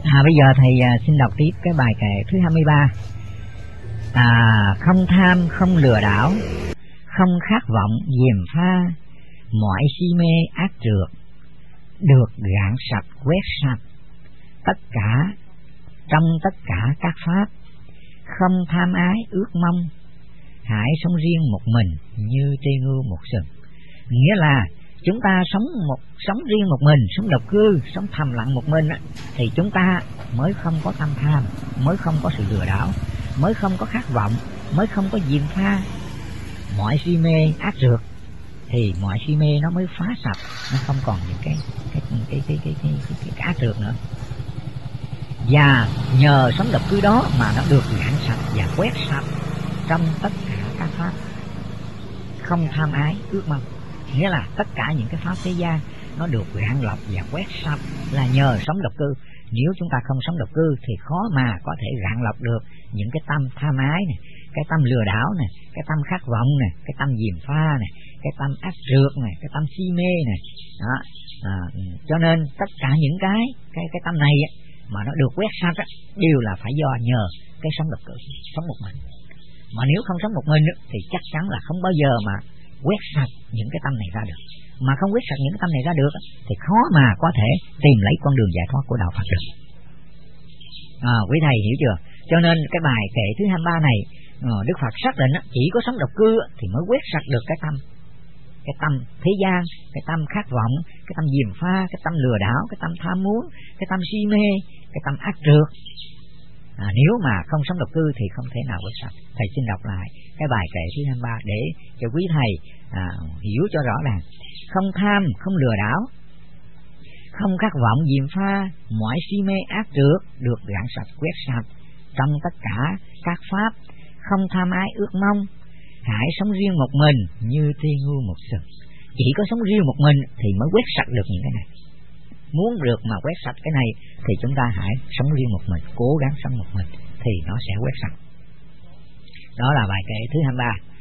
Bây giờ thầy xin đọc tiếp cái bài kệ thứ 23. Không tham, không lừa đảo, không khát vọng gièm pha, mọi si mê ác trược, được gạn sạch quét sạch, tất cả trong tất cả các pháp, không tham ái ước mong, hãy sống riêng một mình như tri ngưu một sừng. Nghĩa là chúng ta sống riêng một mình, sống độc cư, sống thầm lặng một mình thì chúng ta mới không có tâm tham, mới không có sự lừa đảo, mới không có khát vọng, mới không có diệm pha. Mọi si mê ác trược thì mọi si mê nó mới phá sạch, nó không còn những cái ác trược nữa. Và nhờ sống độc cư đó mà nó được gạn sạch và quét sạch trong tất cả các pháp, không tham ái ước mong. Nghĩa là tất cả những cái pháp thế gian nó được gạn lọc và quét sạch là nhờ sống độc cư. Nếu chúng ta không sống độc cư thì khó mà có thể gạn lọc được những cái tâm tham ái này, cái tâm lừa đảo này, cái tâm khát vọng này, cái tâm gièm pha này, cái tâm ác trược này, cái tâm si mê này. Đó. Cho nên tất cả những cái tâm này mà nó được quét sạch đều là phải do nhờ cái sống độc cư, sống một mình. Mà nếu không sống một mình thì chắc chắn là không bao giờ mà quét sạch những cái tâm này ra được. Mà không quét sạch những cái tâm này ra được thì khó mà có thể tìm lấy con đường giải thoát của đạo Phật được. Quý thầy hiểu chưa? Cho nên cái bài kệ thứ 23 này Đức Phật xác định chỉ có sống độc cư thì mới quét sạch được cái tâm thế gian, cái tâm khát vọng, cái tâm gièm pha, cái tâm lừa đảo, cái tâm tham muốn, cái tâm si mê, cái tâm ác trược. Nếu mà không sống độc cư thì không thể nào quét sạch. Thầy xin đọc lại cái bài kệ thứ 23 để cho quý thầy hiểu cho rõ ràng. Không tham, không lừa đảo, không khát vọng diệm pha, mọi si mê ác trược được gạn sạch quét sạch trong tất cả các pháp, không tham ái ước mong, hãy sống riêng một mình như tri ngưu một sừng. Chỉ có sống riêng một mình thì mới quét sạch được những cái này. Muốn được mà quét sạch cái này thì chúng ta hãy sống riêng một mình, cố gắng sống một mình thì nó sẽ quét sạch. Đó là bài kệ thứ 23.